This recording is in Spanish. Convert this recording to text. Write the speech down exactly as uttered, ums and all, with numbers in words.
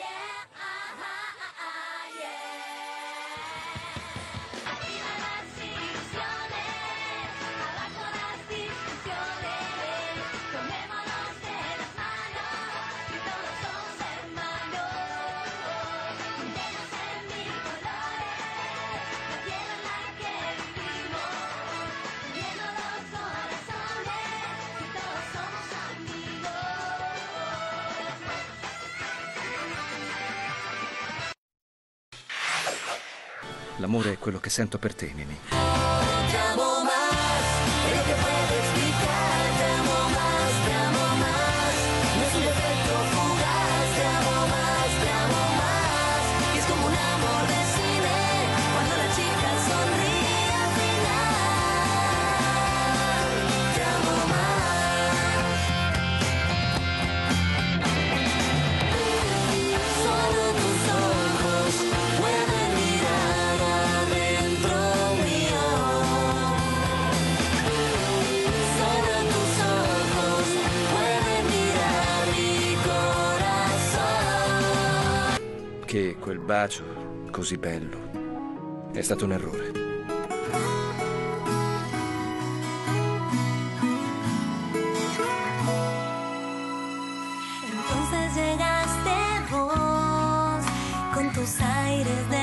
L'amore è quello che sento per te, Mimi. Te amo más, es lo que puedo explicar. Te amo más, te amo más. No es un defecto fugaz. Te amo más, te amo más. Y es como un amor de cine cuando la chica sonríe al final. Te amo más. Solo tus ojos pueden mirar adentro mío. Solo tus ojos pueden mirar mi corazón. Che quel bacio così bello è stato un errore. Entonces llegaste vos con tus aires de